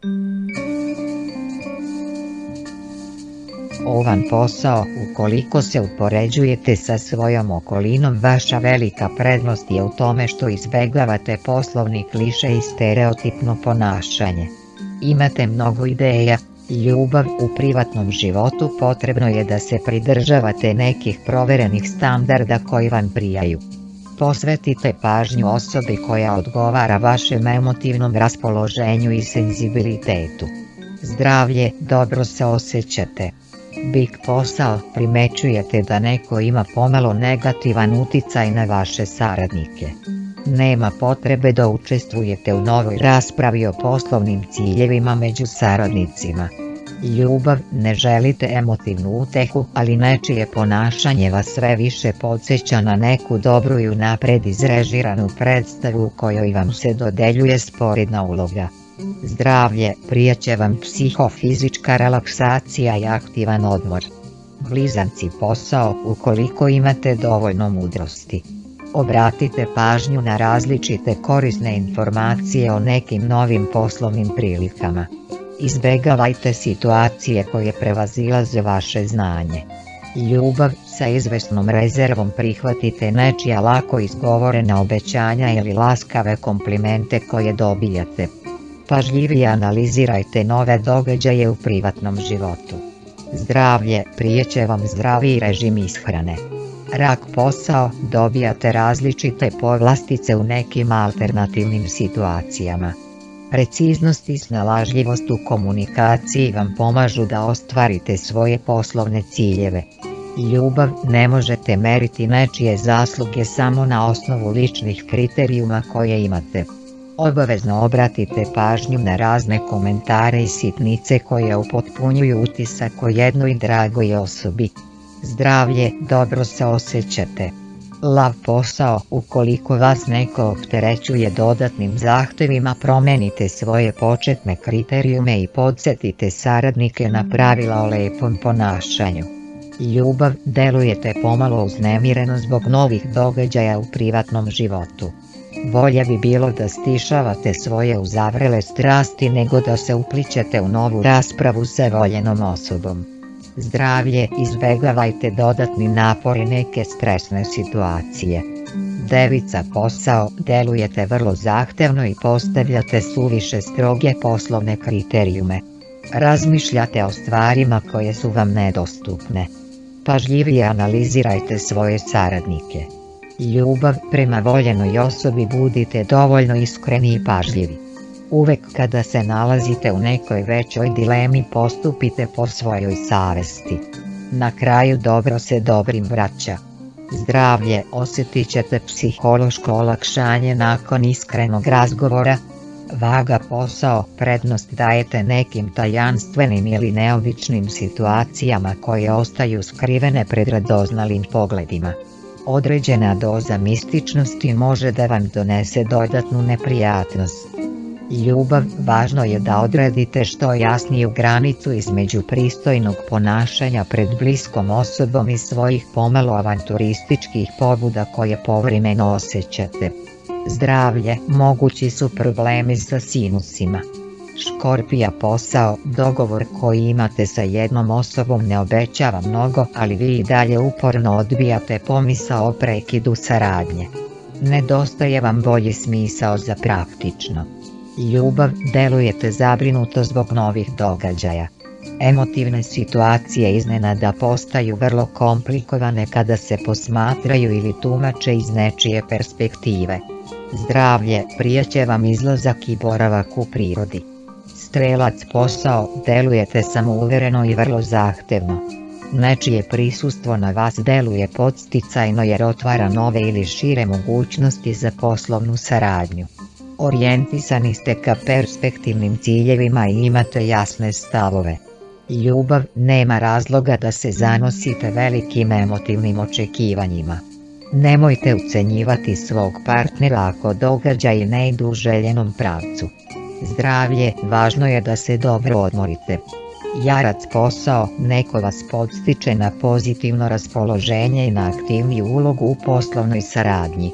Ovan posao, ukoliko se upoređujete sa svojom okolinom, vaša velika prednost je u tome što izbegavate poslovni kliše i stereotipno ponašanje. Imate mnogo ideja i ljubav. U privatnom životu potrebno je da se pridržavate nekih proverenih standarda koji vam prijaju. Posvetite pažnju osobi koja odgovara vašem emotivnom raspoloženju i senzibilitetu. Zdravlje, dobro se osjećate. Big posao, primećujete da neko ima pomalo negativan uticaj na vaše saradnike. Nema potrebe da učestvujete u novoj raspravi o poslovnim ciljevima među saradnicima. Ljubav, ne želite emotivnu utehu, ali nečije ponašanje vas sve više podsjeća na neku dobru i unapred izrežiranu predstavu u kojoj vam se dodeljuje sporedna uloga. Zdravlje, prijeće vam psihofizička relaksacija i aktivan odmor. Blizanci, posao, ukoliko imate dovoljno mudrosti. Obratite pažnju na različite korisne informacije o nekim novim poslovnim prilikama. Izbegavajte situacije koje prevazilaze vaše znanje. Ljubav, sa izvesnom rezervom prihvatite nečija lako izgovorena obećanja ili laskave komplimente koje dobijate. Pažljivije analizirajte nove događaje u privatnom životu. Zdravlje, prijeće vam zdraviji režim ishrane. Rak, posao, dobijate različite povlastice u nekim alternativnim situacijama. Preciznost i snalažljivost u komunikaciji vam pomažu da ostvarite svoje poslovne ciljeve. Ljubav, ne možete meriti nečije zasluge samo na osnovu ličnih kriterijuma koje imate. Obavezno obratite pažnju na razne komentare i sitnice koje upotpunjuju utisak o jednoj dragoj osobi. Zdravlje, dobro se osjećate. Lav, posao, ukoliko vas neko opterećuje dodatnim zahtevima, promenite svoje početne kriterijume i podsjetite saradnike na pravila o lepom ponašanju. Ljubav, delujete pomalo uznemireno zbog novih događaja u privatnom životu. Bolje bi bilo da stišavate svoje uzavrele strasti nego da se uplićete u novu raspravu sa voljenom osobom. Zdravlje, izbegavajte dodatni napor i neke stresne situacije. Devica, posao, delujete vrlo zahtevno i postavljate suviše stroge poslovne kriterijume. Razmišljate o stvarima koje su vam nedostupne. Pažljivije analizirajte svoje saradnike. Ljubav, prema voljenoj osobi budite dovoljno iskreni i pažljivi. Uvek kada se nalazite u nekoj većoj dilemi, postupite po svojoj savesti. Na kraju, dobro se dobrim vraća. Zdravlje, osjetit ćete psihološko olakšanje nakon iskrenog razgovora. Vaga, posao, prednost dajete nekim tajanstvenim ili neobičnim situacijama koje ostaju skrivene pred radoznalim pogledima. Određena doza mističnosti može da vam donese dodatnu neprijatnost. Ljubav, važno je da odredite što jasniju granicu između pristojnog ponašanja pred bliskom osobom i svojih pomalo avanturističkih pobuda koje povremeno osjećate. Zdravlje, mogući su problemi sa sinusima. Škorpija, posao, dogovor koji imate sa jednom osobom ne obećava mnogo, ali vi i dalje uporno odbijate pomisao o prekidu saradnje. Nedostaje vam bolji smisao za praktično. Ljubav, delujete zabrinuto zbog novih događaja. Emotivne situacije iznenada postaju vrlo komplikovane kada se posmatraju ili tumače iz nečije perspektive. Zdravlje, prijeće vam izlazak i boravak u prirodi. Strelac, posao, delujete samouvereno i vrlo zahtevno. Nečije prisustvo na vas deluje podsticajno jer otvara nove ili šire mogućnosti za poslovnu saradnju. Orijentisani ste ka perspektivnim ciljevima i imate jasne stavove. Ljubav, nema razloga da se zanosite velikim emotivnim očekivanjima. Nemojte ucenjivati svog partnera ako događaji ne idu u željenom pravcu. Zdravlje, važno je da se dobro odmorite. Jarac, posao, neko vas podstiče na pozitivno raspoloženje i na aktivniju ulogu u poslovnoj saradnji.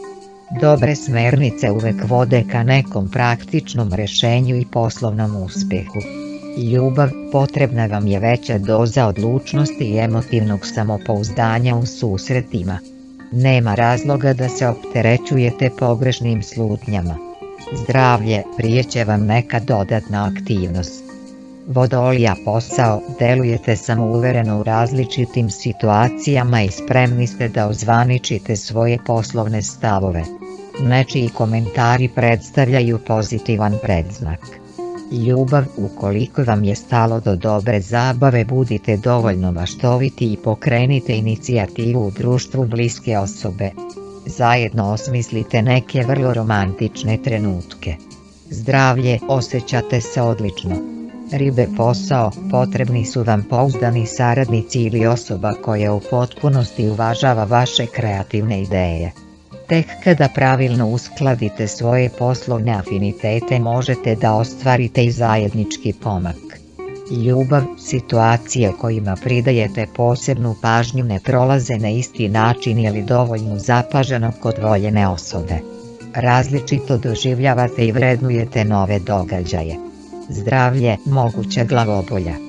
Dobre smernice uvek vode ka nekom praktičnom rešenju i poslovnom uspehu. Ljubav, potrebna vam je veća doza odlučnosti i emotivnog samopouzdanja u susretima. Nema razloga da se opterećujete pogrešnim slutnjama. Zdravlje, prijeće vam neka dodatna aktivnost. Vodolija posao, delujete samouvereno u različitim situacijama i spremni ste da ozvaničite svoje poslovne stavove. Nečiji komentari predstavljaju pozitivan predznak. Ljubav, ukoliko vam je stalo do dobre zabave, budite dovoljno maštoviti i pokrenite inicijativu u društvu bliske osobe. Zajedno osmislite neke vrlo romantične trenutke. Zdravlje, osjećate se odlično. Ribe posao, potrebni su vam pouzdani saradnici ili osoba koja u potpunosti uvažava vaše kreativne ideje. Tek kada pravilno uskladite svoje poslovne afinitete možete da ostvarite i zajednički pomak. Ljubav, situacije kojima pridajete posebnu pažnju ne prolaze na isti način ili dovoljno zapaženo kod voljene osobe. Različito doživljavate i vrednujete nove događaje. Zdravlje, moguća glavobolja.